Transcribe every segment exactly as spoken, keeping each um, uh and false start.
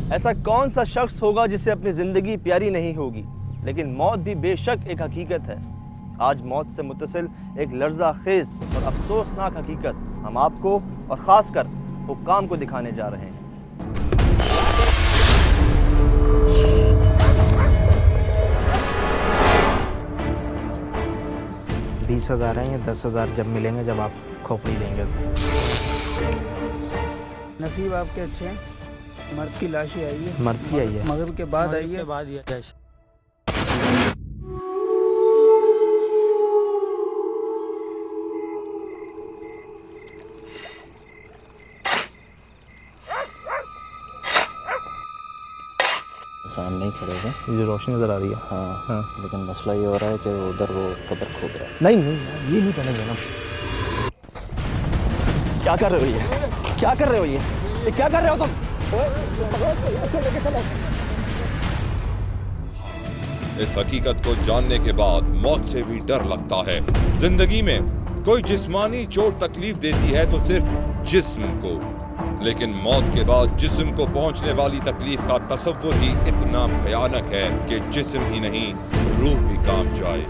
ऐसा कौन सा शख्स होगा जिसे अपनी ज़िंदगी प्यारी नहीं होगी, लेकिन मौत भी बेशक एक हकीकत है। आज मौत से मुतसिल एक लर्ज़ा खेज़ और अफसोसनाक हकीकत हम आपको और ख़ासकर हुक्काम को दिखाने जा रहे हैं। बीस हज़ार है या दस हज़ार जब मिलेंगे, जब आप खोपड़ी देंगे। नसीब आपके अच्छे हैं। मर्द की लाश ही आई है। मर्द की आई है। मगरिब के बाद आई है। बाद ये लाश। सामने ही खड़े हैं। ये जो रोशनी नज़र आ रही है। हाँ, हाँ। लेकिन मसला ये हो रहा है कि उधर वो कब्र खोद रहा है। नहीं नहीं, ये नहीं करना जनाब। क्या कर रहे हो ये? क्या कर रहे हो ये? ये क्या कर रहे हो तुम? इस हकीकत को जानने के बाद मौत से भी डर लगता है। जिंदगी में कोई जिस्मानी चोट तकलीफ देती है तो सिर्फ जिस्म को, लेकिन मौत के बाद जिस्म को पहुंचने वाली तकलीफ का तसव्वुर ही इतना भयानक है कि जिस्म ही नहीं, रूह भी काम जाए।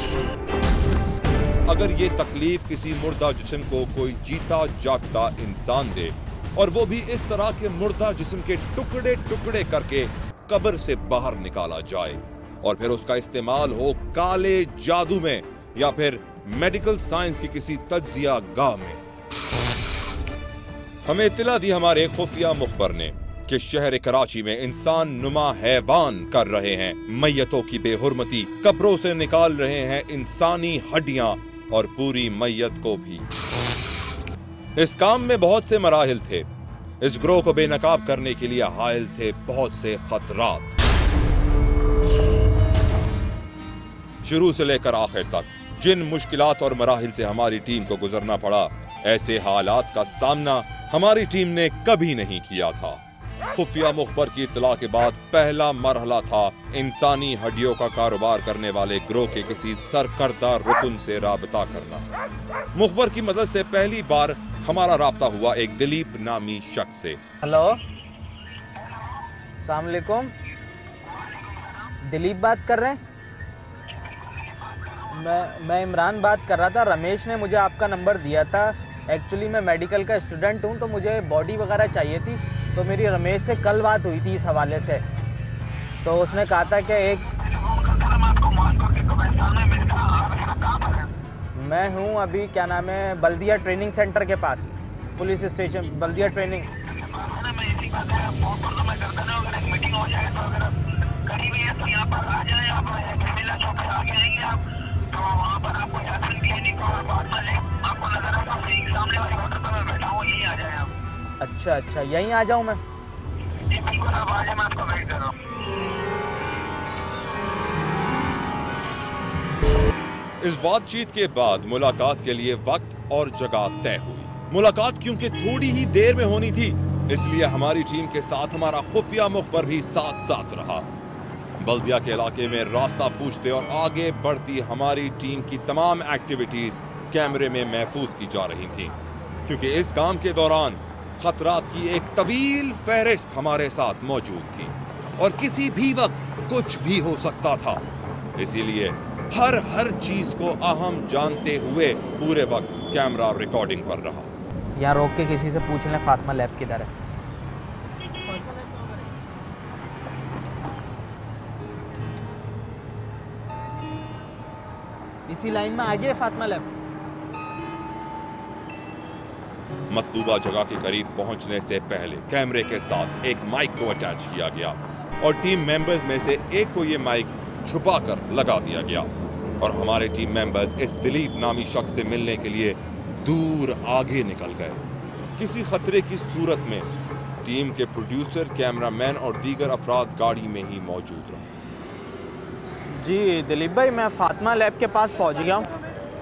अगर ये तकलीफ किसी मुर्दा जिस्म को कोई जीता जागता इंसान दे, और वो भी इस तरह के मुर्दा जिस्म के टुकड़े टुकड़े करके कब्र से बाहर निकाला जाए और फिर उसका इस्तेमाल हो काले जादू में या फिर मेडिकल साइंस की किसी तज्जिया गाह में। हमें इत्तला दी हमारे खुफिया मुखबर ने कि शहर कराची में इंसान नुमा हैवान कर रहे हैं, मैयतों की बेहुरमती, कब्रों से निकाल रहे हैं इंसानी हड्डियां और पूरी मैयत को भी। इस काम में बहुत से मराहिल थे। इस ग्रोह को बेनकाब करने के लिए हायल थे बहुत से खतरात। शुरू से लेकर आखिर तक जिन मुश्किलात और मराहिल से हमारी टीम को गुजरना पड़ा, ऐसे हालात का सामना हमारी टीम ने कभी नहीं किया था। खुफिया मुखबर की इत्तला के बाद पहला मरहला था इंसानी हड्डियों का कारोबार करने वाले ग्रोह के किसी सरकर्दा रुकन से राबता करना। मुखबर की मदद से पहली बार हमारा राब्ता हुआ एक दिलीप नामी शख्स से। हेलो, अस्सलाम वालेकुम। दिलीप बात कर रहे हैं? मैं मैं इमरान बात कर रहा था। रमेश ने मुझे आपका नंबर दिया था। एक्चुअली मैं मेडिकल का स्टूडेंट हूँ, तो मुझे बॉडी वगैरह चाहिए थी। तो मेरी रमेश से कल बात हुई थी इस हवाले से। तो उसने कहा था कि एक मैं हूँ अभी, क्या नाम है, बल्दिया ट्रेनिंग सेंटर के पास, पुलिस स्टेशन बल्दिया ट्रेनिंग। अच्छा अच्छा, यहीं आ जाऊँ मैं? इस बातचीत के बाद मुलाकात के लिए वक्त और जगह तय हुई। मुलाकात क्योंकि थोड़ी ही देर में होनी थी, इसलिए हमारी टीम के साथ हमारा खुफिया मुखबर भी साथ साथ रहा। बल्दिया के इलाके में रास्ता पूछते और आगे बढ़ती हमारी टीम की तमाम एक्टिविटीज कैमरे में महफूज की जा रही थी, क्योंकि इस काम के दौरान खतरात की एक तवील फहरिस्त हमारे साथ मौजूद थी और किसी भी वक्त कुछ भी हो सकता था। इसीलिए हर हर चीज को अहम जानते हुए पूरे वक्त कैमरा रिकॉर्डिंग पर रहा। यहाँ रोक के किसी से पूछ लें फातिमा लैब किधर है। इसी लाइन में आगे है फातिमा लैब। मतलूबा जगह के करीब पहुंचने से पहले कैमरे के साथ एक माइक को अटैच किया गया और टीम मेंबर्स में से एक को ये माइक छुपाकर लगा दिया गया और हमारे टीम मेंबर्स इस दिलीप नामी शख्स से मिलने के लिए दूर आगे निकल गए। किसी खतरे की सूरत में टीम के प्रोड्यूसर, कैमरामैन और दीगर अफराद गाड़ी में ही मौजूद रहे। जी दिलीप भाई, मैं फातिमा लैब के पास पहुंच गया हूँ।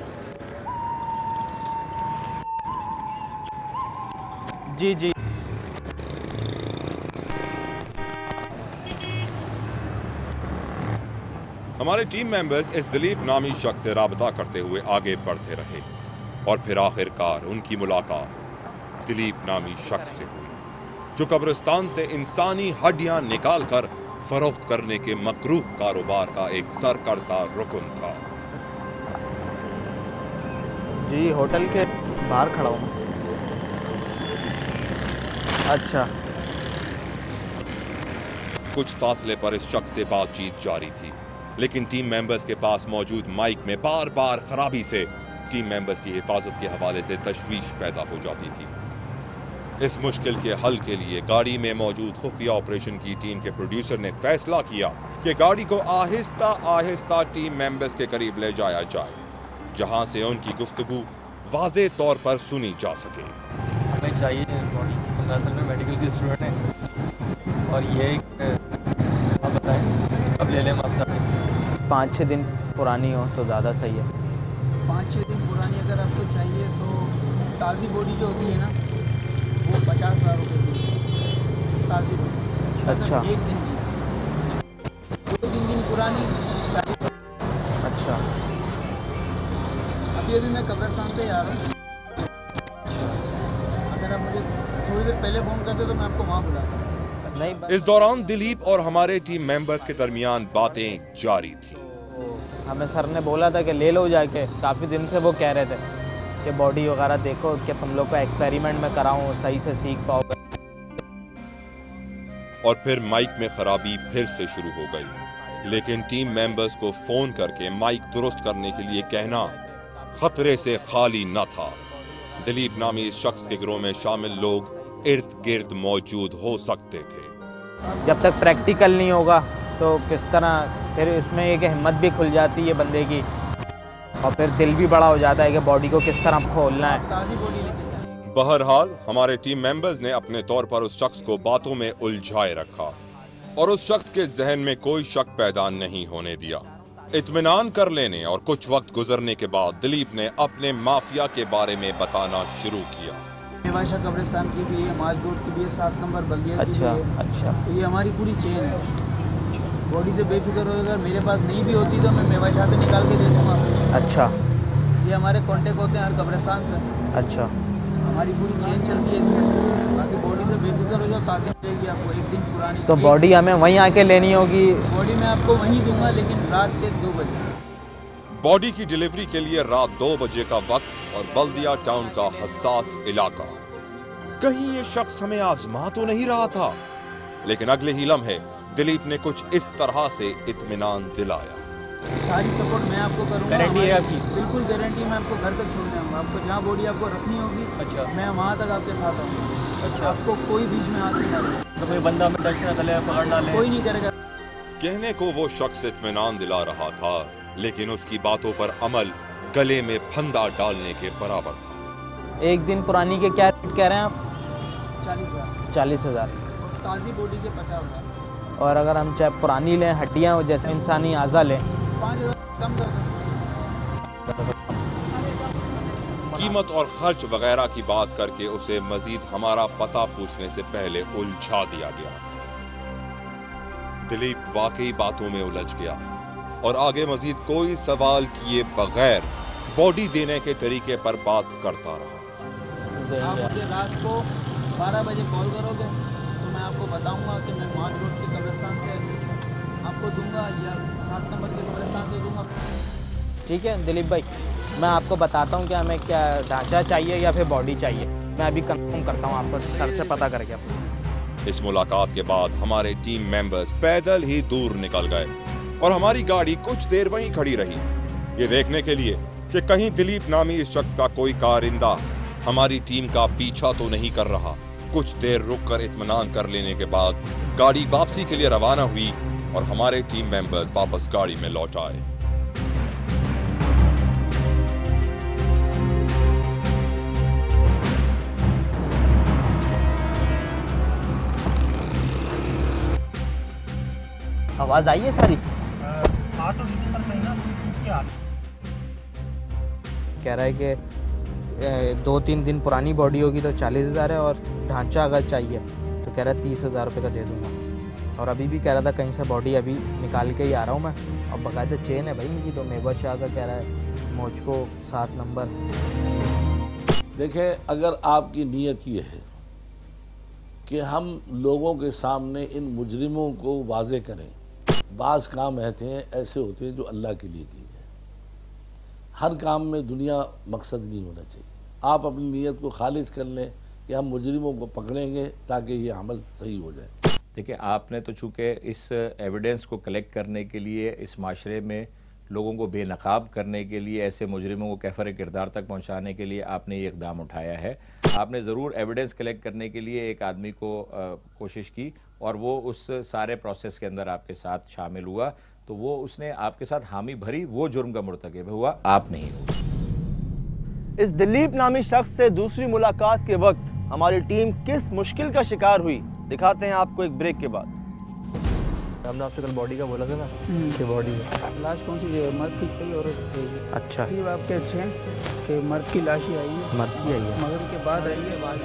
जी जी हमारे टीम मेंबर्स इस दिलीप नामी शख्स से राबता करते हुए आगे बढ़ते रहे और फिर आखिरकार उनकी मुलाकात दिलीप नामी शख्स से हुई। जो कब्रिस्तान से इंसानी हड्डियां निकालकर फरोख्त करने के मकरूह कारोबार का एक सरकर्ता रुकन था। जी होटल के बाहर खड़ा हूँ। अच्छा। कुछ फासले पर इस शख्स से बातचीत जारी थी, लेकिन टीम मेंबर्स के पास मौजूद माइक में बार बार खराबी से टीम मेंबर्स की हिफाजत के हवाले से तशवीश पैदा हो जाती थी। इस मुश्किल के हल के लिए गाड़ी में मौजूद खुफिया ऑपरेशन की टीम के प्रोड्यूसर ने फैसला किया कि गाड़ी को आहिस्ता आहिस्ता टीम मेंबर्स के करीब ले जाया जाए, जहां से उनकी गुफ्तगू वाज़े तौर पर सुनी जा सके। हमें चाहिए बॉडी, हम असल में मेडिकल के स्टूडेंट हैं और ये आप बताएं कब ले लें आपसे? पाँच छः दिन पुरानी हो तो ज़्यादा सही है। पाँच छः दिन पुरानी अगर आपको चाहिए तो ताज़ी बॉडी जो होती है ना वो पचास हज़ार रुपये की ताज़ी बॉडी। अच्छा। एक दिन की, दो तीन दिन पुरानी चालीस। अच्छा। अभी अभी मैं कब्रिस्तान पे आ रहा हूँ, अगर आप मुझे थोड़ी देर पहले फ़ोन करते तो मैं आपको वहाँ बुलाता। नहीं, इस दौरान दिलीप और हमारे टीम मेंबर्स के दरमियान बातें जारी थी। हमें सर ने बोला था कि ले लो जाके, काफ़ी दिन से वो कह रहे थे कि बॉडी वगैरह देखो कि तुम लोग को एक्सपेरिमेंट में कराऊं, सही से सीख पाओगे। और फिर माइक में खराबी फिर से शुरू हो गई, लेकिन टीम मेंबर्स को फोन करके माइक दुरुस्त करने के लिए कहना खतरे से खाली न था। दिलीप नामी इस शख्स के गिरोह में शामिल लोग इर्द गिर्द मौजूद हो सकते थे। जब तक प्रैक्टिकल नहीं होगा तो किस तरह, फिर इसमें एक हिम्मत भी खुल जाती है बंदे की और फिर दिल भी बड़ा हो जाता है कि बॉडी को किस तरह खोलना है। ताज़ी बॉडी लेके जाएंगे। बहरहाल हमारे टीम मेंबर्स ने अपने तौर पर उस शख्स को बातों में उलझाए रखा और उस शख्स के जहन में कोई शक पैदा नहीं होने दिया। इत्मीनान कर लेने और कुछ वक्त गुजरने के बाद दिलीप ने अपने माफिया के बारे में बताना शुरू किया। मेवाशा कब्रिस्तान की भी है, माजगोट की भी है, सात नंबर बल्दिया की अच्छा। भी है। अच्छा। तो ये हमारी पूरी चेन है। बॉडी से बेफिक्र हो, अगर मेरे पास नहीं भी होती तो मैं मेवाशा से निकाल के दे दूँगा। अच्छा। ये हमारे कांटेक्ट होते हैं हर कब्रिस्तान से। अच्छा। हमारी पूरी चेन चलती है इसमें। बाकी बॉडी से बेफिक्र हो जाओ, ताज़ी मिलेगी आपको, एक दिन पुरानी। तो बॉडी हमें वहीं आके लेनी होगी? बॉडी मैं आपको वहीं दूंगा, लेकिन रात के दो बजे। बॉडी की डिलीवरी के लिए रात दो बजे का वक्त और बल्दिया टाउन का हसास इलाका। कहीं ये शख्स हमें आजमा तो नहीं रहा था, लेकिन अगले ही लम्हे दिलीप ने कुछ इस तरह से इत्मीनान दिलाया। सारी सपोर्ट मैं आपको करूंगा। गारंटी है आपकी? बिल्कुल गारंटी। मैं आपको घर तक छोड़ जाऊंगा। आपको जहाँ बॉडी आपको रखनी होगी, अच्छा, मैं वहाँ तक आपके साथ आऊँगा। अच्छा। आपको कोई बीच में हाथ नहीं डालेगा। तो कोई बंदा हमें टच ना करे, पकड़ ना ले? कोई नहीं करेगा। कहने को वो शख्स इत्मीनान दिला रहा था, लेकिन उसकी बातों पर अमल गले में फंदा डालने के बराबर था। एक दिन पुरानी के क्या रेट कह रहे हैं आप? चालीस हज़ार। चालीस हज़ार। ताज़ी बॉडी के पचास हज़ार। और अगर हम चाहे पुरानी लें, हड्डियाँ हो जैसे इंसानी आज़ा लें, पाँच हज़ार कम कर सकते हैं। कीमत और खर्च वगैरह की बात करके उसे मजीद हमारा पता पूछने से पहले उलझा दिया गया। दिलीप वाकई बातों में उलझ गया और आगे मजीद कोई सवाल किए बगैर बॉडी देने के तरीके पर बात करता रहा। आप मुझे रात को बारह बजे कॉल करोगे तो मैं आपको बताऊंगा कि मैं मार्च रोड के कब्रिस्तान से आपको दूंगा या सात नंबर के कब्रिस्तान से दूंगा। ठीक है दिलीप भाई, मैं आपको बताता हूँ कि हमें क्या ढांचा चाहिए या फिर बॉडी चाहिए। मैं अभी कंफर्म करता हूँ आपको सर से पता करके। इस मुलाकात के बाद हमारे टीम मेंबर्स पैदल ही दूर निकल गए और हमारी गाड़ी कुछ देर वहीं खड़ी रही, ये देखने के लिए कि कहीं दिलीप नामी इस शख्स का कोई कारिंदा हमारी टीम का पीछा तो नहीं कर रहा। कुछ देर रुककर इत्मीनान कर लेने के बाद गाड़ी वापसी के लिए रवाना हुई और हमारे टीम मेंबर्स वापस गाड़ी में लौट आए। आवाज़ आई है सारी? कह रहा है कि दो तीन दिन पुरानी बॉडी होगी तो चालीस हज़ार है और ढांचा अगर चाहिए तो कह रहा है तीस हज़ार रुपये का दे दूंगा। और अभी भी कह रहा था कहीं से बॉडी अभी निकाल के ही आ रहा हूँ मैं। और बाकायदा चेन है भाई मेरी, तो मेवा शाह का कह रहा है मुझको सात नंबर। देखें, अगर आपकी नीयत ये है कि हम लोगों के सामने इन मुजरिमों को वाज़े करें। बाज़ काम रहते हैं ऐसे होते हैं जो अल्लाह के लिए किए हैं। हर काम में दुनिया मकसद नहीं होना चाहिए। आप अपनी नीयत को खालिज कर लें कि हम मुजरिमों को पकड़ेंगे ताकि ये अमल सही हो जाए। देखिए, आपने तो चूँकि इस एविडेंस को कलेक्ट करने के लिए, इस माशरे में लोगों को बेनकाब करने के लिए, ऐसे मुजरिमों को कैफर किरदार तक पहुंचाने के लिए आपने ये इकदाम उठाया है। आपने ज़रूर एविडेंस कलेक्ट करने के लिए एक आदमी को आ, कोशिश की और वो उस सारे प्रोसेस के अंदर आपके साथ शामिल हुआ, तो वो उसने आपके साथ हामी भरी, वो जुर्म का मुर्तकिब हुआ, आप नहीं हुआ। इस दिलीप नामी शख्स से दूसरी मुलाकात के वक्त हमारी टीम किस मुश्किल का शिकार हुई, दिखाते हैं आपको एक ब्रेक के बाद। हमने आपसे कल बॉडी का बोला था ना कि बॉडी लाश कौन सी मर्द की चाहिए और अच्छा ये आपके अच्छे हैं कि मर्द की लाश ही आई है, मर्द की आई है, मगर के बाद आई है बाद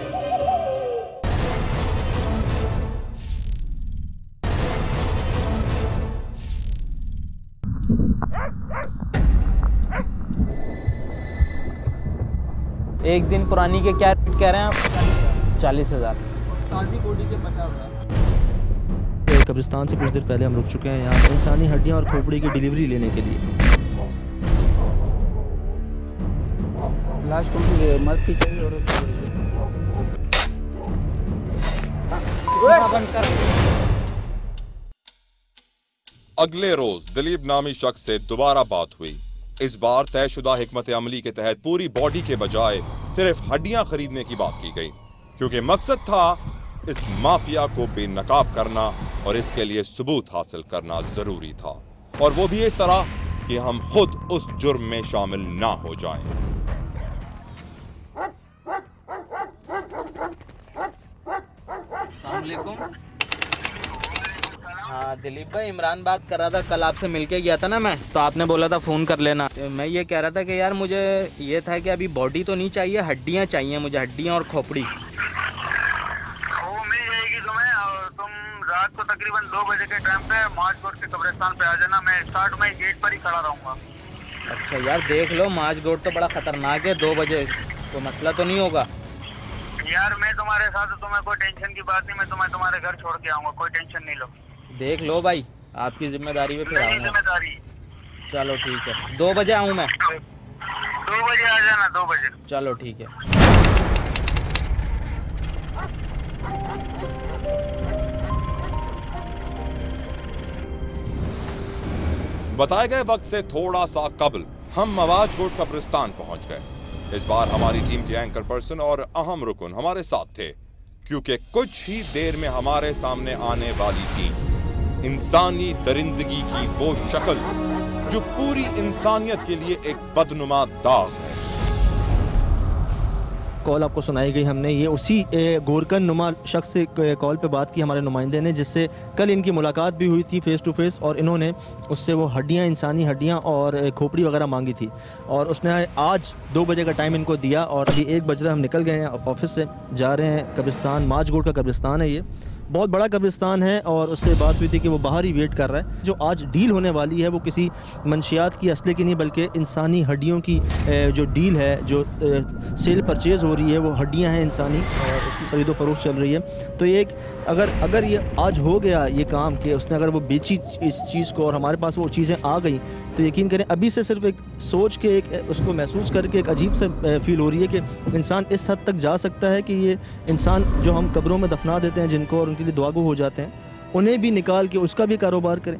एक दिन पुरानी के क्या रेट कह रहे हैं आप? चालीस हज़ार। ताज़ी बॉडी के पचास हज़ार। कब्रिस्तान से कुछ देर पहले हम रुक चुके हैं यहाँ इंसानी हड्डियाँ और खोपड़ी की डिलीवरी लेने के लिए। लाश कौन सी मर्द की चाहिए और अगले रोज दिलीप नामी शख्स से दोबारा बात हुई। इस बार तयशुदा हिकमत अमली के तहत पूरी बॉडी के बजाय सिर्फ हड्डियां खरीदने की बात की गई, क्योंकि मकसद था इस माफिया को बेनकाब करना और इसके लिए सबूत हासिल करना जरूरी था, और वो भी इस तरह कि हम खुद उस जुर्म में शामिल ना हो जाएं। अस्सलाम वालेकुम। हाँ दिलीप भाई, इमरान बात कर रहा था। कल आपसे मिलके गया था ना मैं, तो आपने बोला था फ़ोन कर लेना। मैं ये कह रहा था कि यार मुझे ये था कि अभी बॉडी तो नहीं चाहिए, हड्डियाँ चाहिए मुझे, हड्डियाँ और खोपड़ी। रात को तकरीबन दो बजे के टाइम पे माज गोट के कब्रिस्तान पे आ जाना, मैं स्टार्ट में गेट पर ही खड़ा रहूँगा। अच्छा यार देख लो, माज गोट तो बड़ा खतरनाक है, दो बजे तो मसला तो नहीं होगा? यार मैं तुम्हारे साथ, तुम्हें कोई टेंशन की बात नहीं, मैं तुम्हें तुम्हारे घर छोड़ के आऊँगा, कोई टेंशन नहीं लो। देख लो भाई, आपकी जिम्मेदारी पे फिर आऊँगा। जिम्मेदारी। चलो ठीक है, दो बजे आऊँ मैं? दो बजे आ जाना, दो बजे। चलो ठीक है। बताए गए वक्त से थोड़ा सा कबल हम मवाज गोट कब्रिस्तान पहुंच गए। इस बार हमारी टीम के एंकर पर्सन और अहम रुकन हमारे साथ थे, क्योंकि कुछ ही देर में हमारे सामने आने वाली थी इंसानी दरिंदगी की वो शक्ल जो पूरी इंसानियत के लिए एक बदनुमा दाग है। कॉल आपको सुनाई गई, हमने ये उसी गोरकन नुमा शख्स से कॉल पे बात की हमारे नुमाइंदे ने, जिससे कल इनकी मुलाकात भी हुई थी फेस टू फेस, और इन्होंने उससे वो हड्डियाँ, इंसानी हड्डियाँ और खोपड़ी वगैरह मांगी थी, और उसने आज दो बजे का टाइम इनको दिया, और अभी एक बज रहा हम निकल गए हैं ऑफिस से, जा रहे हैं कब्रिस्तान। माजगोट का कब्रिस्तान है, ये बहुत बड़ा कब्रिस्तान है, और उससे बात हुई थी कि वो बाहर ही वेट कर रहा है। जो आज डील होने वाली है वो किसी मंशियात की, असले की नहीं, बल्कि इंसानी हड्डियों की जो डील है, जो सेल परचेज़ हो रही है, वो हड्डियां हैं इंसानी, और उसकी ख़रीदो फरोख्त चल रही है। तो एक अगर अगर ये आज हो गया ये काम कि उसने अगर वो बेची इस चीज़ को और हमारे पास वो चीज़ें आ गई, तो यकीन करें अभी से सिर्फ एक सोच के, एक उसको महसूस करके एक अजीब से फील हो रही है कि इंसान इस हद तक जा सकता है कि ये इंसान जो हम कब्रों में दफना देते हैं जिनको, और उनके लिए दुआगो हो जाते हैं, उन्हें भी निकाल के उसका भी कारोबार करें।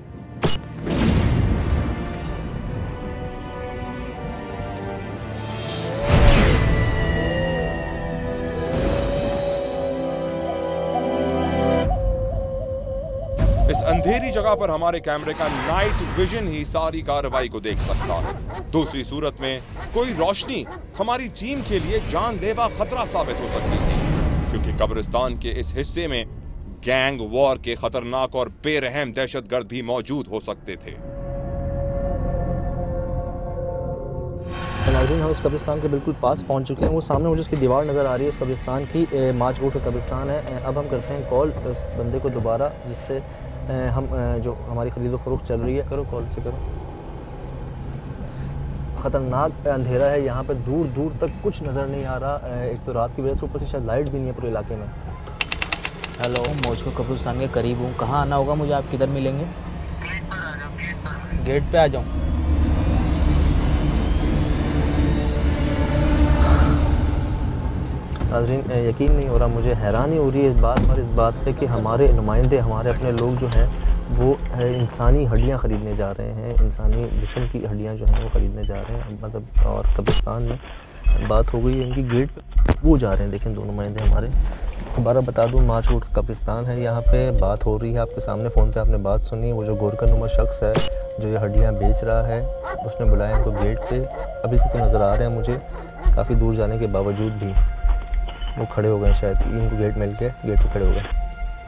इस अंधेरी जगह पर हमारे कैमरे का नाइट विजन ही सारी कार्रवाई को देख सकता है। दूसरी सूरत में कोई रोशनी हमारी टीम के लिए जानलेवा खतरा साबित हो सकती थी, क्योंकि कब्रिस्तान के इस हिस्से में गैंग वॉर के खतरनाक और बेरहम दहशतगर्द भी मौजूद हो सकते थे। नाज़रीन, हम इस कब्रिस्तान के बिल्कुल पास पहुंच चुके हैं। वो सामने मुझे उसकी दीवार नज़र आ रही है, उस कब्रिस्तान की, माजगोट का कब्रिस्तान है। अब हम करते हैं कॉल उस बंदे को दोबारा, जिससे हम जो हमारी ख़रीदो फरोख्त चल रही है। करो, कॉल से करो। ख़तरनाक अंधेरा है यहाँ पे, दूर दूर तक कुछ नज़र नहीं आ रहा। एक तो रात की वजह से, ऊपर से शायद लाइट भी नहीं है पूरे इलाके में। हेलो, मौजको कब्रिस्तान के करीब हूँ, कहाँ आना होगा मुझे, आप किधर मिलेंगे? गेट पे आ जाऊँ? नाज़रीन, यकीन नहीं हो रहा, मुझे हैरानी हो रही है इस बात पर इस बात पे कि हमारे नुमाइंदे, हमारे अपने लोग जो हैं वो इंसानी हड्डियां ख़रीदने जा रहे हैं, इंसानी जिस्म की हड्डियां जो हैं वो ख़रीदने जा रहे हैं। मतलब और कब्रिस्तान में बात हो गई है इनकी, गेट पे वो जा रहे हैं। देखें, दो नुमाइंदे हमारे। दोबारा बता दूँ, माचकोट कब्रिस्तान है, यहाँ पे बात हो रही है आपके सामने, फ़ोन पे आपने बात सुनी। वो जो गोरकन नुमा शख्स है जो ये हड्डियाँ बेच रहा है, उसने बुलाया इनको गेट पे। अभी तक तो नज़र आ रहे हैं मुझे, काफ़ी दूर जाने के बावजूद भी वो खड़े हो गए। शायद इनको गेट मिल के गेट पे खड़े हो गए।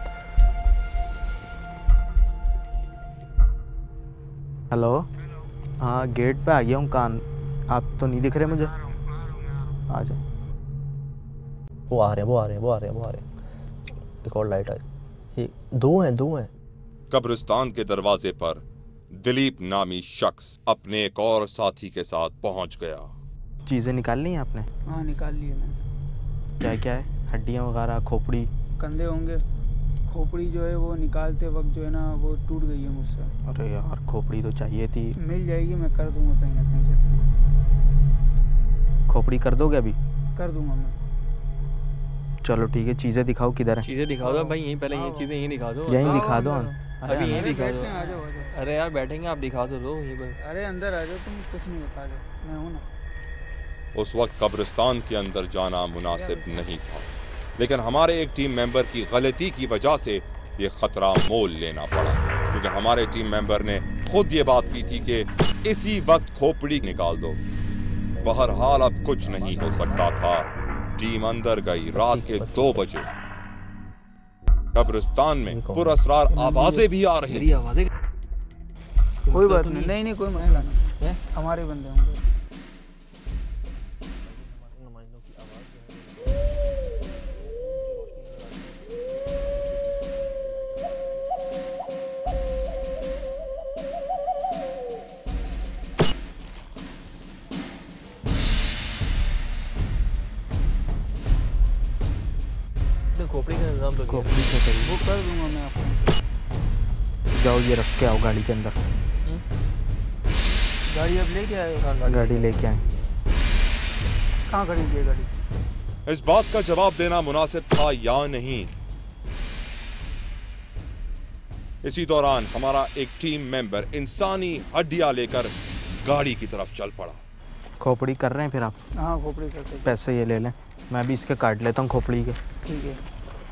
हेलो, हाँ गेट पे आ गया हूँ, कान आप तो नहीं दिख रहे मुझे। आ जाओ। वो आ रहे हैं वो आ रहे हैं वो आ रहे हैं वो आ रहे हैं एक और लाइट आई। ये दो हैं दो हैं। कब्रिस्तान के दरवाजे पर दिलीप नामी शख्स अपने एक और साथी के साथ पहुंच गया। चीज़ें निकाल ली हैं आपने? हाँ निकाल लिए मैंने। क्या क्या है? हड्डियाँ वगैरह, खोपड़ी? कंधे होंगे, खोपड़ी जो है वो निकालते वक्त जो है ना वो टूट गई है मुझसे। अरे यार, खोपड़ी तो चाहिए थी। मिल जाएगी, मैं कर दूंगा कहीं ना कहीं से। खोपड़ी कर दोगे अभी? कर दूंगा मैं। चलो ठीक है, चीज़ें दिखाओ, किधर है? चीज़ें दिखा दो भाई, यहीं पहले ये चीज़ें यहीं दिखा दो। यहीं दिखा दो। अभी यहीं दिखा दो। आ जाओ आ जाओ। अरे यार बैठेंगे, आप दिखा दो दो यहीं पर। अरे अंदर आ जाओ, तुम कुछ नहीं बता दो, मैं हूँ ना। उस वक्त कब्रिस्तान के अंदर जाना मुनासिब नहीं था, लेकिन हमारे एक टीम मेंबर की गलती की वजह से ये खतरा मोल लेना पड़ा, क्योंकि हमारे टीम मेंबर ने खुद ये बात की थी कि इसी वक्त खोपड़ी निकाल दो। बहरहाल अब कुछ नहीं हो सकता था। टीम अंदर गई। रात के दो बजे कब्रिस्तान में पुरअसरार आवाजें भी आ रही थी। कोई बात नहीं, नहीं नहीं कोई मसला नहीं, हमारे बंदे होंगे। खोपड़ी का इंतजाम तो खोपड़ी से करिए। वो कर दूंगा मैं आपको। जाओ, ये रख के आओ गाड़ी के अंदर। गाड़ी अब लेके आए? गाड़ी लेके आए। कहाँ खड़ी है गाड़ी? इस बात का जवाब देना मुनासिब था या नहीं। इसी दौरान हमारा एक टीम मेंबर इंसानी हड्डियां लेकर गाड़ी की तरफ चल पड़ा। खोपड़ी कर रहे हैं फिर आप? हाँ खोपड़ी करते हैं। पैसे ये ले लें, मैं भी इसके काट लेता हूँ खोपड़ी के। ठीक है।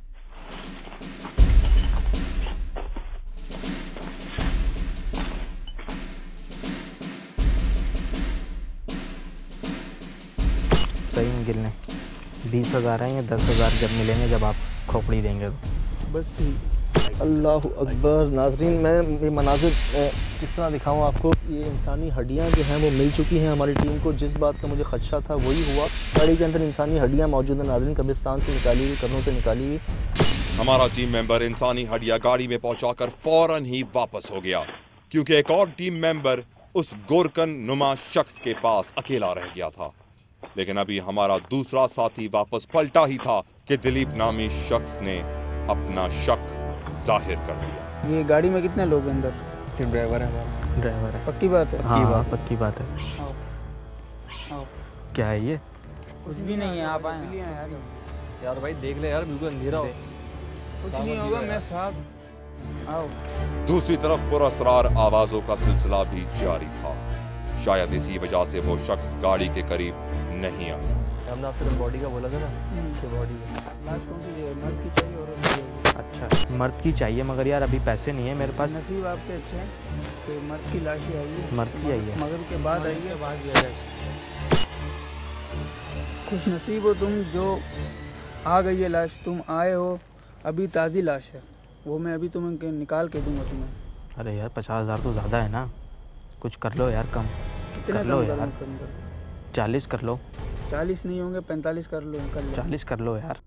सही में गिरने बीस हज़ार है या दस हज़ार जब मिलेंगे, जब आप खोपड़ी देंगे तो। बस ठीक। अल्लाह अकबर। नाजरीन, मैं ये मनाजिर किस तरह दिखाऊं आपको। ये इंसानी हड्डियां जो हैं वो मिल चुकी हैं हमारी टीम को। जिस बात का मुझे खदशा था वही हुआ। गाड़ी के अंदर इंसानी हड्डियां मौजूद हैं नाजरीन, कब्रिस्तान से निकाली हुई, कब्रों से निकाली हुई। हमारा टीम मेंबर इंसानी हड्डियां गाड़ी में पहुंचाकर फौरन ही वापस हो गया, क्योंकि एक और टीम मेंबर उस गोरकन नुमा शख्स के पास अकेला रह गया था। लेकिन अभी हमारा दूसरा साथी वापस पलटा ही था कि दिलीप नामी शख्स ने अपना शक जाहिर कर दिया। ये गाड़ी में कितने लोग हैं अंदर? ड्राइवर है हमारा। ड्राइवर है। पक्की बात है? हाँ हाँ पक्की बात है। आओ आओ। क्या है ये? कुछ भी नहीं है, आप आए यार भाई देख ले यार, बिल्कुल अंधेरा हो। कुछ नहीं होगा, मैं साहब। आओ। दूसरी तरफ पुरअसरार आवाजों का सिलसिला भी जारी था। शायद इसी वजह से वो शख्स गाड़ी के करीब नहीं आया। हमने आपसे बॉडी का बोला था ना कि बॉडी लाश कौन सी है? मर्द की चाहिए और अच्छा, मर्द की चाहिए, मगर यार अभी पैसे नहीं है मेरे पास। नसीब आपके अच्छे हैं तो मर्द की लाश ही आई है। मर्द की आई है, मगर के बाद आई है। बाद दिया जाए। खुश नसीब हो तुम जो आ गई है लाश, तुम आए हो। अभी ताज़ी लाश है, वो मैं अभी तुम्हें निकाल के दूंगा तुम्हें। अरे यार पचास हज़ार तो ज़्यादा है ना, कुछ कर लो यार, कम कितने कर लो कम यार। चालीस कर लो। चालीस नहीं होंगे, पैंतालीस कर लो। कर लो चालीस कर लो यार।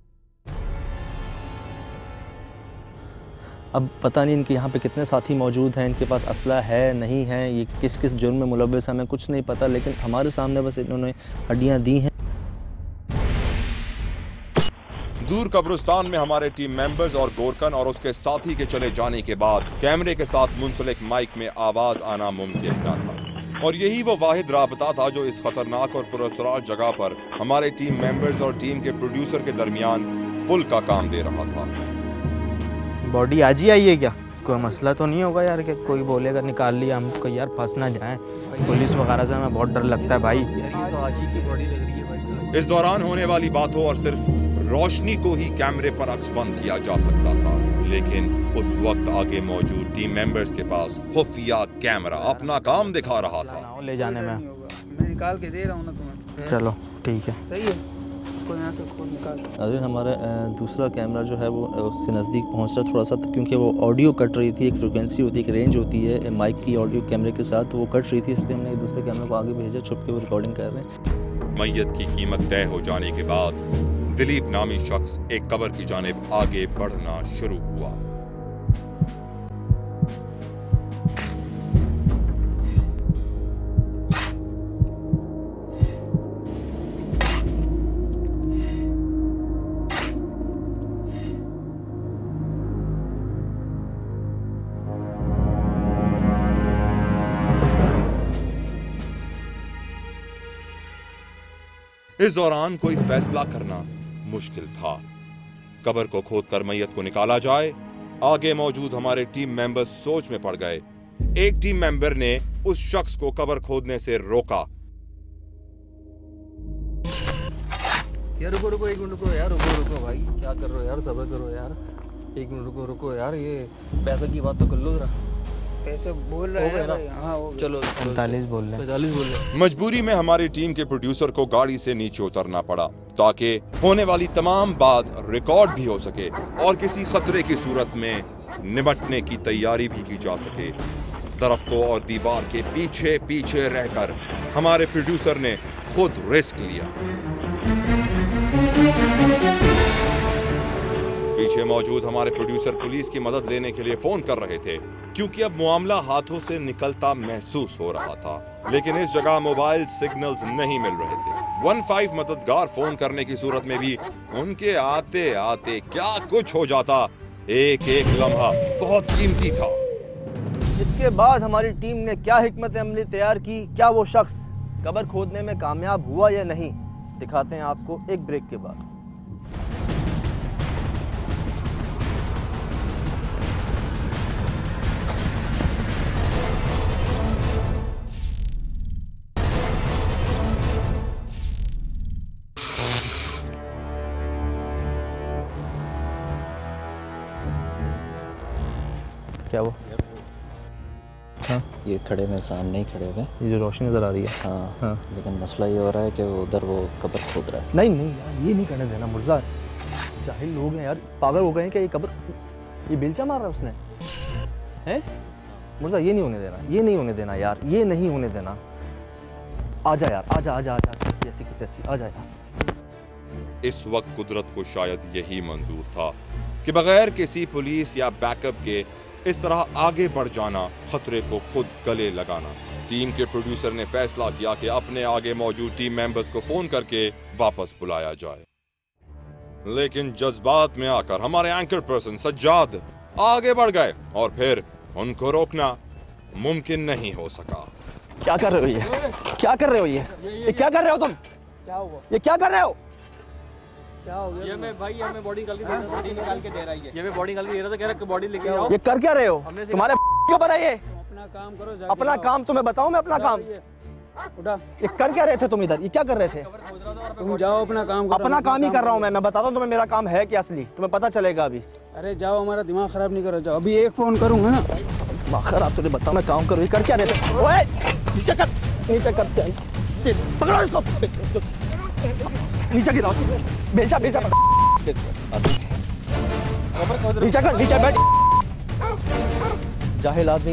अब पता नहीं इनके यहाँ पे कितने साथी मौजूद हैं, इनके पास असला है नहीं है, ये किस किस जुर्म में मुलव्वस है, हमें कुछ नहीं पता। लेकिन हमारे सामने बस इन्होंने हड्डियाँ दी हैं। दूर कब्रिस्तान में हमारे टीम मेंबर्स और गोरकन और उसके साथी के चले जाने के बाद कैमरे के साथ मुंसलिक माइक में आवाज आना मुमकिन न था, और यही वो वाहिद राबता था जो इस खतरनाक और पुरअसरार जगह पर हमारे टीम मेंबर्स और टीम के प्रोड्यूसर के दरमियान पुल का काम दे रहा था। बॉडी आज ही आई है क्या? कोई मसला तो नहीं होगा यार कि कोई बोलेगा निकाल लिया हमको, यार फंस ना जाए पुलिस वगैरह से, हमें बहुत डर लगता है भाई। यार तो आज ही की बॉडी लग रही है भाई। इस दौरान होने वाली बातों और सिर्फ रोशनी को ही कैमरे पर अक्सबंद किया जा सकता था, लेकिन उस वक्त आगे मौजूद टीम मेंबर्स के पास खुफिया कैमरा अपना काम दिखा रहा था। ले जाने में मैं निकाल के दे रहा हूँ ना तुम्हें। चलो ठीक है, सही है, कोई यहाँ से खोल निकाल। अरे हमारा दूसरा कैमरा जो है वो उसके नज़दीक पहुँच रहा थोड़ा सा, क्योंकि वो ऑडियो कट रही थी, एक फ्रिक्वेंसी होती है, एक रेंज होती है माइक की ऑडियो कैमरे के साथ, तो वो कट रही थी, इसलिए हमने दूसरे कैमरे को आगे भेजा, छुप के वो रिकॉर्डिंग कर रहे हैं। मैयत की कीमत तय हो जाने के बाद दिलीप नामी शख्स एक कब्र की जानिब आगे बढ़ना शुरू हुआ। इस दौरान कोई फैसला करना मुश्किल था। कब्र को खोदकर मैयत को निकाला जाए, आगे मौजूद हमारे टीम मेंबर्स सोच में पड़ गए। एक टीम मेंबर ने उस शख्स को कब्र खोदने से रोका। यार रुको रुको एक मिनट रुको यार, रुको रुको भाई, क्या कर रहे हो यार, सब्र करो यार, एक मिनट रुको रुको यार, ये पैसे की बात तो कर लो जरा। पैसे बोल रहे हैं भाई, हाँ हो गया। चलो पैंतालीस बोल रहे हैं। पैंतालीस बोल रहे हैं। मजबूरी में हमारी टीम के प्रोड्यूसर को गाड़ी से नीचे उतरना पड़ा ताकि होने वाली तमाम बात रिकॉर्ड भी हो सके और किसी खतरे की सूरत में निपटने की तैयारी भी की जा सके। दरख्तों और दीवार के पीछे पीछे रहकर हमारे प्रोड्यूसर ने खुद रिस्क लिया। पीछे मौजूद हमारे प्रोड्यूसर पुलिस की मदद लेने के लिए फोन कर रहे थे, क्योंकि अब मामला हाथों से निकलता महसूस हो रहा था, लेकिन इस जगह मोबाइल सिग्नल्स नहीं मिल रहे थे। पंद्रह मददगार फोन करने की सूरत में भी उनके आते आते क्या कुछ हो जाता। एक एक लम्हा बहुत कीमती था। इसके बाद हमारी टीम ने क्या हिकमत अमली तैयार की, क्या वो शख्स कब्र खोदने में कामयाब हुआ या नहीं, दिखाते हैं आपको एक ब्रेक के बाद। क्या वो? हाँ ये खड़े में सामने ही खड़े हुए, ये जो रोशनी नज़र आ रही है। हाँ, हाँ लेकिन मसला ये हो रहा है कि वो उधर वो कब्र खोद रहा है। नहीं नहीं यार, ये नहीं करने देना मुर्जा, जाहिल लोग हैं यार, पागल हो गए हैं क्या? ये कब्र, ये बेलचा मार रहा है उसने, हैं मुर्जा? ये नहीं होने देना, ये नहीं होने देना यार, ये नहीं होने देना। आजा यार, आजा आजा आजा, जैसी की तैसी आजा यार। इस वक्त कुदरत को शायद यही मंजूर था कि बगैर किसी पुलिस या बैकअप के इस तरह आगे बढ़ जाना, खतरे को खुद गले लगाना। टीम के प्रोड्यूसर ने फैसला किया कि अपने आगे मौजूद टीम मेंबर्स को फोन करके वापस बुलाया जाए, लेकिन जज्बात में आकर हमारे एंकर पर्सन सज्जाद आगे बढ़ गए और फिर उनको रोकना मुमकिन नहीं हो सका। क्या कर रहे हो ये? क्या कर रहे हो ये? ये क्या कर रहे हो तुम? क्या हुआ? ये क्या कर रहे हो? क्या हो गया? ये मैं भाई ये मैं बॉडी निकाल के दे रहा था, बॉडी निकाल के दे रहा है, ये मैं बॉडी निकाल के दे रहा था, कह रहा कि बॉडी लेके आओ। ये कर क्या रहे हो? तुम्हारे क्यों बना ये? अपना काम करो, अपना काम तुम्हें बताऊं मैं अपना काम? उठा, ये कर क्या रहे थे तुम इधर? ये क्या कर रहे थे? तुम जाओ अपना काम करो। अपना काम ही कर रहा हूँ मैं मैं बताता हूँ तुम्हें मेरा काम है क्या असली, तुम्हें पता चलेगा अभी। अरे जाओ, हमारा दिमाग खराब नहीं करो, जाओ। अभी एक फोन करूंगा ना। बाखर आप तुझे बताओ मैं काम करूँ। ये कर क्या रहे थे? ओए नीचे कर, नीचे कर, पकड़ो इसको, नीचे गिराओ, बेचा बेचा नीचे कर, नीचे बैठ। जाहिल आदमी,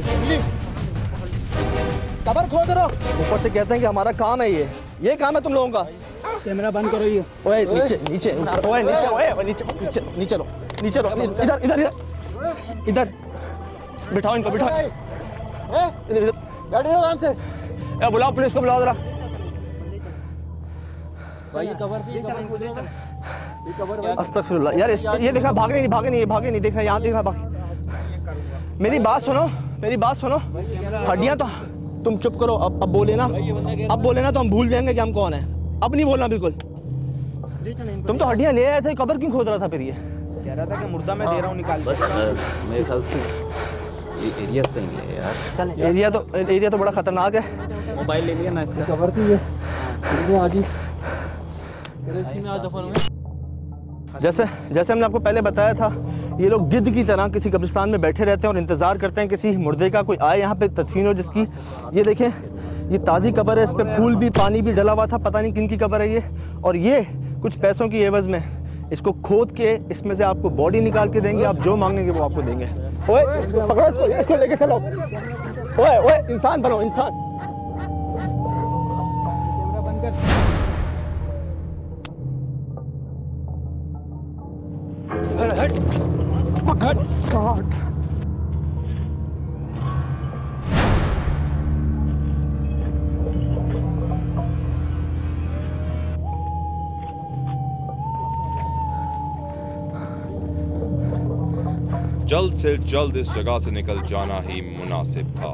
कब्र खोद रहा, ऊपर से कहते हैं कि हमारा काम है ये ये काम है तुम लोगों का। कैमरा बंद करो ये। ओए नीचे नीचे, ओए नीचे, ओए नीचे नीचे नीचे रो, नीचे रो, इधर इधर इधर इधर बिठाओ इनको, बिठाओ इधर इधर, गाड़ी आराम से। ए बुलाओ पुलिस को, बुलाओ जरा। भाई ये कवर भी, कवर अस्तगफिरुल्लाह यार, इस, ये देखा भागे नहीं भागे नहीं भागे नहीं, देखा यहाँ देखा भागे। मेरी बात सुनो, मेरी बात सुनो, हड्डियाँ तो तुम चुप करो। अब अब बोले ना, अब बोले ना तो हम भूल जाएंगे कि हम कौन है। अब नहीं बोलना बिल्कुल। तुम तो हड्डियाँ ले आए थे, कब्र क्यों खोद रहा था फिर? ये कह रहा था कि मुर्दा मैं दे रहा हूँ निकाल। बस मेरे ख्याल से ये एरिया सही है यार। चल एरिया तो एरिया तो बड़ा खतरनाक है। मोबाइल ले लिया ना इसका। खबर थी ये आ गई में आज दफन में। जैसे जैसे हमने आपको पहले बताया था, ये लोग गिद्ध की तरह किसी कब्रिस्तान में बैठे रहते हैं और इंतज़ार करते हैं किसी मुर्दे का कोई आए यहाँ पे तदफीन हो जिसकी। ये देखें, ये ताज़ी कब्र है, इस पर फूल भी पानी भी डला हुआ था, पता नहीं किन की कब्र है ये। और ये कुछ पैसों की एवज़ में इसको खोद के इसमें से आपको बॉडी निकाल के देंगे। आप जो मांगेंगे वो आपको देंगे। ओए पकड़ो इसको, इसको लेके चलो। ओए ओए इंसान बनो, इंसान। हट हट हट। जल्द से जल्द इस जगह से निकल जाना ही मुनासिब था।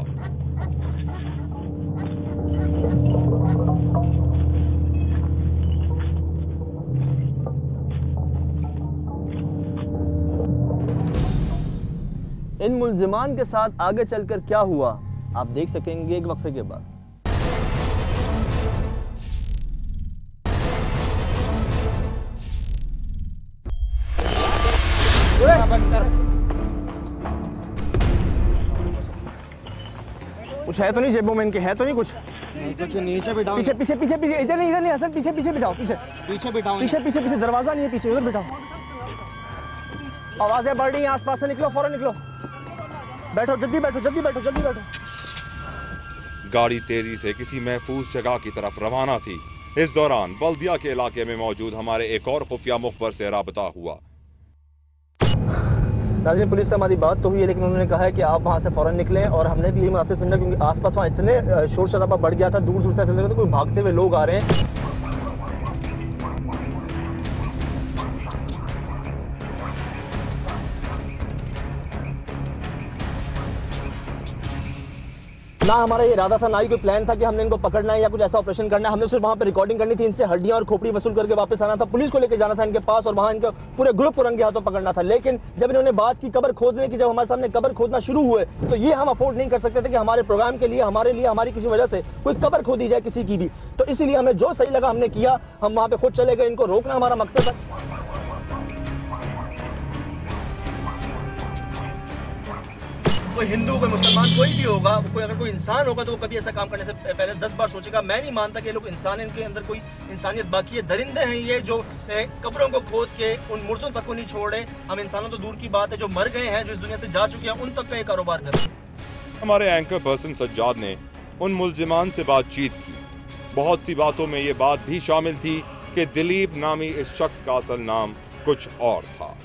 इन मुल्जिमान के साथ आगे चलकर क्या हुआ आप देख सकेंगे एक वक्फे के बाद। कुछ है तो नहीं जेबों में इनके? है तो नहीं कुछ? कुछ नीचे बिठाओ। पीछे पीछे पीछे पीछे, इधर नहीं इधर नहीं हसन, पीछे पीछे बिठाओ। पीछे पीछे बिठाओ। पीछे पीछे पीछे दरवाजा नहीं है, पीछे उधर बिठाओ। आवाजें बढ़ रही हैं आसपास से, निकलो फौरन निकलो। बैठो जल्दी बैठो जल्दी बैठो जल्दी बैठो। गाड़ी तेजी से किसी महफूज जगह की तरफ रवाना थी। इस दौरान बल्दिया के इलाके में मौजूद हमारे एक और खुफिया मुखबर से राबता हुआ। नाज़रीन, पुलिस से हमारी बात तो हुई है, लेकिन उन्होंने कहा है कि आप वहाँ से फ़ौरन निकलें। और हमने भी यही मुनासिब समझा क्योंकि आसपास वहाँ इतने शोर शराबा बढ़ गया था, दूर दूर से ऐसा लग रहा था कोई भागते हुए लोग आ रहे हैं। ना हमारा ये इरादा था, ना ही कोई प्लान था कि हमने इनको पकड़ना है या कुछ ऐसा ऑपरेशन करना है। हमने सिर्फ वहाँ पे रिकॉर्डिंग करनी थी, इनसे हड्डियाँ और खोपड़ी वसूल करके वापस आना था, पुलिस को लेकर जाना था इनके पास और वहाँ इनके पूरे ग्रुप को रंगे हाथों पकड़ना था। लेकिन जब इन्होंने बात की कब्र खोदने की, जब हमारे सामने कब्र खोदना शुरू हुए, तो ये हम अफोर्ड नहीं कर सकते थे कि हमारे प्रोग्राम के लिए, हमारे लिए, हमारी किसी वजह से कोई कब्र खोदी जाए किसी की भी। तो इसीलिए हमें जो सही लगा हमने किया। हम वहाँ पे खुद चले गए, इनको रोकना हमारा मकसद है। कोई हिंदू, कोई मुसलमान, कोई भी होगा, कोई अगर कोई इंसान होगा तो वो कभी ऐसा काम करने से पहले दस बार सोचेगा। मैं नहीं मानता कि ये लोग इंसान हैं, इनके अंदर कोई इंसानियत बाकी है। दरिंदे हैं ये जो कब्रों को खोद के उन मुर्दों तक को नहीं छोड़े। हम इंसानों तो दूर की बात है, जो मर गए हैं, जो इस दुनिया से जा चुके हैं, उन तक का ये कारोबार करें। हमारे एंकर पर्सन सज्जाद ने उन मुल्जिमान से बातचीत की। बहुत सी बातों में ये बात भी शामिल थी कि दिलीप नामी इस शख्स का असल नाम कुछ और था।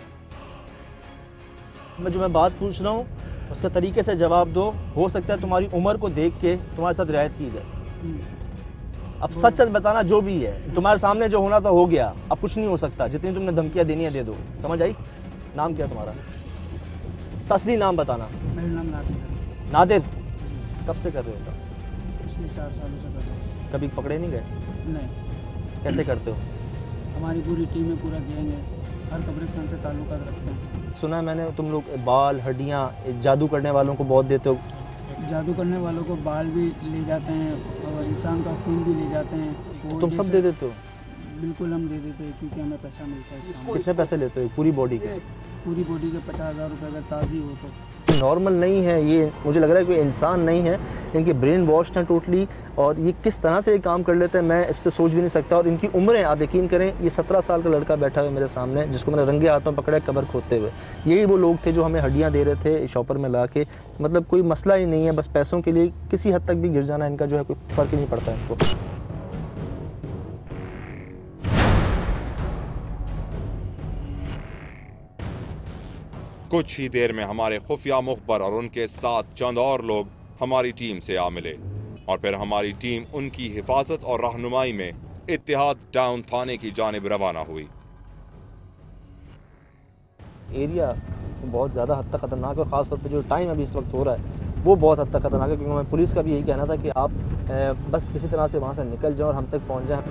मैं जो मैं बात पूछ रहा हूँ उसका तरीके से जवाब दो। हो सकता है तुम्हारी उम्र को देख के तुम्हारे साथ रियायत की जाए। अब सच सच बताना, जो भी है तुम्हारे सामने जो होना था हो गया, अब कुछ नहीं हो सकता। जितनी तुमने धमकियां देनी है दे दो। समझ आई? नाम क्या तुम्हारा? असली नाम बताना। मेरा नाम नादिर। नादिर, कब से कर रहे हो? पिछले चार सालों से कर रहे हो। कभी पकड़े नहीं गए? नहीं। कैसे करते हो? हमारी पूरी टीम में पूरा गैंग है, हर कब्रिस्तान से ताल्लुकात रखते हैं। सुना है मैंने तुम लोग बाल, हड्डियाँ जादू करने वालों को बहुत देते हो। जादू करने वालों को बाल भी ले जाते हैं और इंसान का खून भी ले जाते हैं। तो तुम सब दे देते हो? बिल्कुल हम दे देते हैं, क्योंकि हमें पैसा मिलता है इसका। कितने पैसे लेते हो पूरी बॉडी के? पूरी बॉडी के पचास हज़ार रुपये अगर ताज़ी हो तो। नॉर्मल नहीं है ये, मुझे लग रहा है कोई इंसान नहीं है। इनके ब्रेन वॉश हैं टोटली, और ये किस तरह से ये काम कर लेते हैं मैं इस पर सोच भी नहीं सकता। और इनकी उम्रें आप यकीन करें, ये सत्रह साल का लड़का बैठा हुआ मेरे सामने, जिसको मैंने रंगे हाथों पकड़ा कब्र खोदते हुए। यही वो लोग थे जो हमें हड्डियाँ दे रहे थे शॉपर में ला के। मतलब कोई मसला ही नहीं है, बस पैसों के लिए किसी हद तक भी गिर जाना इनका जो है कोई फ़र्क ही नहीं पड़ता इनको। कुछ ही देर में हमारे खुफिया मुखबर और उनके साथ चंद और लोग हमारी टीम से आ मिले, और फिर हमारी टीम उनकी हिफाजत और रहनुमाई में इत्तेहाद टाउन थाने की जानिब रवाना हुई। एरिया बहुत ज़्यादा हद तक ख़तरनाक है, और ख़ास तौर पे जो टाइम अभी इस वक्त हो रहा है वो बहुत हद तक ख़तरनाक है, क्योंकि हमें पुलिस का भी यही कहना था कि आप बस किसी तरह से वहाँ से निकल जाएं और हम तक पहुँच जाएं।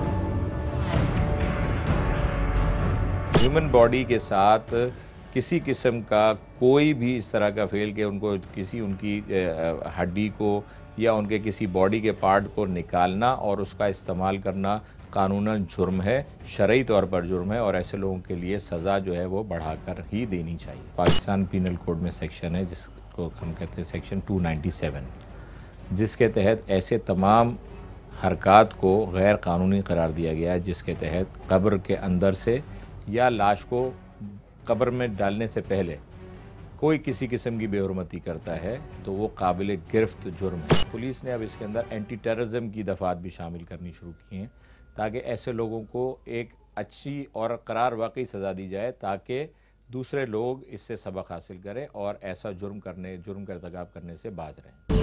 ह्यूमन बॉडी के साथ किसी किस्म का कोई भी इस तरह का फेल कि उनको किसी उनकी हड्डी को या उनके किसी बॉडी के पार्ट को निकालना और उसका इस्तेमाल करना कानूनन जुर्म है, शरई तौर पर जुर्म है, और ऐसे लोगों के लिए सज़ा जो है वो बढ़ाकर ही देनी चाहिए। पाकिस्तान पीनल कोड में सेक्शन है जिसको हम कहते हैं सेक्शन टू नाइन्टी सेवन, जिसके तहत ऐसे तमाम हरकत को गैर कानूनी करार दिया गया है, जिसके तहत कब्र के अंदर से या लाश को कब्र में डालने से पहले कोई किसी किस्म की बेहुरमती करता है तो वो काबिल गिरफ्त जुर्म है। पुलिस ने अब इसके अंदर एंटी टेररिज्म की दफ़ात भी शामिल करनी शुरू की हैं, ताकि ऐसे लोगों को एक अच्छी और करार वाकई सज़ा दी जाए, ताकि दूसरे लोग इससे सबक हासिल करें और ऐसा जुर्म करने जुर्म का इर्तिकाब करने से बाज रहें।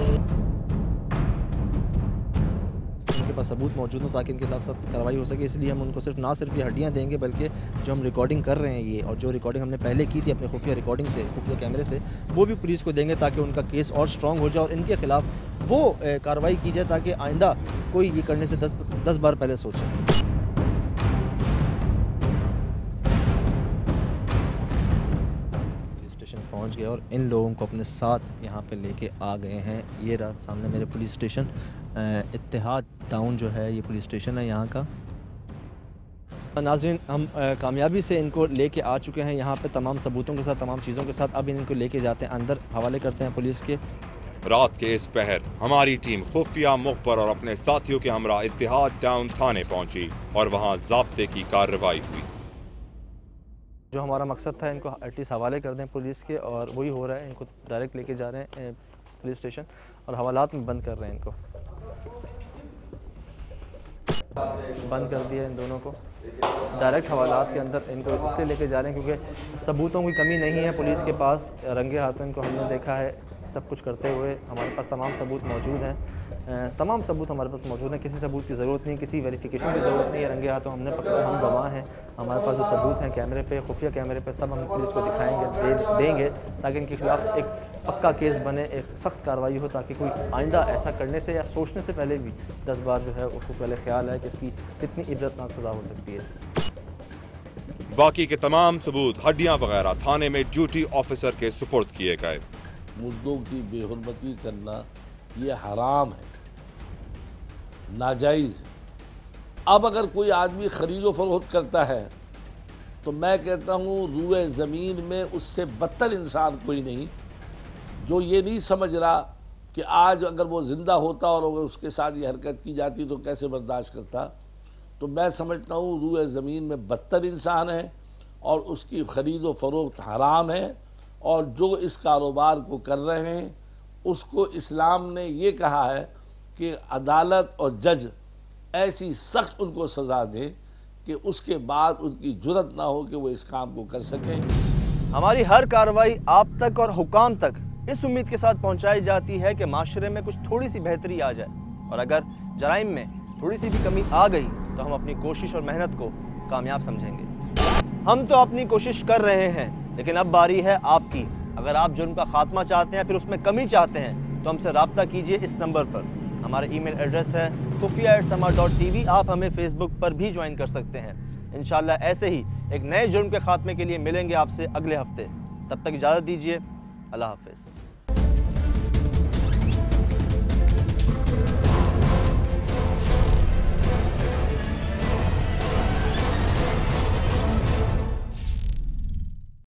उनके पास सबूत मौजूद हो ताकि इनके खिलाफ सख्त कार्रवाई हो सके, इसलिए हम उनको सिर्फ ना सिर्फ ये हड्डियाँ देंगे, बल्कि जो हम रिकॉर्डिंग कर रहे हैं ये और जो रिकॉर्डिंग हमने पहले की थी अपने खुफिया रिकॉर्डिंग से, खुफिया कैमरे से, वो भी पुलिस को देंगे ताकि उनका केस और स्ट्रॉन्ग हो जाए और इनके खिलाफ वो कार्रवाई की जाए ताकि आइंदा कोई ये करने से दस दस बार पहले सोचे। पहुंच गए और इन लोगों को अपने साथ यहाँ पे लेके आ गए हैं। ये रात सामने मेरे पुलिस स्टेशन इत्तेहाद टाउन जो है, ये पुलिस स्टेशन है यहाँ का। नाज़रीन, हम आ, कामयाबी से इनको लेके आ चुके हैं यहाँ पे तमाम सबूतों के साथ, तमाम चीज़ों के साथ। अब इनको लेके जाते हैं अंदर, हवाले करते हैं पुलिस के। रात के इस पहर हमारी टीम खुफिया मुखबर और अपने साथियों के हमरा इत्तेहाद टाउन थाने पहुँची और वहाँ ज़ाब्ते की कार्रवाई हुई। जो हमारा मकसद था इनको एटलीस्ट हवाले कर दें पुलिस के, और वही हो रहा है। इनको डायरेक्ट लेके जा रहे हैं पुलिस स्टेशन और हवालात में बंद कर रहे हैं। इनको बंद कर दिया इन दोनों को, डायरेक्ट हवालात के अंदर इनको इसलिए लेके जा रहे हैं क्योंकि सबूतों की कमी नहीं है पुलिस के पास। रंगे हाथों इनको हमने देखा है सब कुछ करते हुए, हमारे पास तमाम सबूत मौजूद हैं, तमाम सबूत हमारे पास मौजूद हैं। किसी सबूत की ज़रूरत नहीं, किसी वेरिफिकेशन की ज़रूरत नहीं है। रंगे हाथों हमने पकड़ा, हम गवाह हैं, हमारे पास जो सबूत हैं कैमरे पे, खुफिया कैमरे पे, सब हम पुलिस को दिखाएंगे, दे देंगे ताकि इनके खिलाफ एक पक्का केस बने, एक सख्त कार्रवाई हो, ताकि कोई आइंदा ऐसा करने से या सोचने से पहले भी दस बार जो है उसको पहले ख्याल है कि इसकी कितनी इबरतनाक सज़ा हो सकती है। बाकी के तमाम सबूत, हड्डियां वगैरह थाने में ड्यूटी ऑफिसर के सुपुर्द किए गए। मुर्दों की बेहुरमती करना ये हराम है, नाजायज़ है। अब अगर कोई आदमी ख़रीदो फरोख्त करता है तो मैं कहता हूँ रूए ज़मीन में उससे बदतर इंसान कोई नहीं, जो ये नहीं समझ रहा कि आज अगर वो ज़िंदा होता और अगर उसके साथ ये हरकत की जाती तो कैसे बर्दाश्त करता। तो मैं समझता हूँ रूए ज़मीन में बदतर इंसान है और उसकी ख़रीदो फरोख्त हराम है, और जो इस कारोबार को कर रहे हैं उसको इस्लाम ने ये कहा है कि अदालत और जज ऐसी सख्त उनको सज़ा दे कि उसके बाद उनकी जुर्रत ना हो कि वो इस काम को कर सकें। हमारी हर कार्रवाई आप तक और हुकाम तक इस उम्मीद के साथ पहुंचाई जाती है कि माशरे में कुछ थोड़ी सी बेहतरी आ जाए, और अगर जराइम में थोड़ी सी भी कमी आ गई तो हम अपनी कोशिश और मेहनत को कामयाब समझेंगे। हम तो अपनी कोशिश कर रहे हैं, लेकिन अब बारी है आपकी। अगर आप जुर्म का खात्मा चाहते हैं, फिर उसमें कमी चाहते हैं, तो हमसे रब्ता कीजिए इस नंबर पर। हमारा ईमेल एड्रेस है खुफिया एट समा डॉट टी वी। आप हमें फेसबुक पर भी ज्वाइन कर सकते हैं। इंशाल्लाह ऐसे ही एक नए जुर्म के खात्मे के लिए मिलेंगे आपसे अगले हफ्ते। तब तक इजाज़त दीजिए। अल्लाह हाफ़िज़।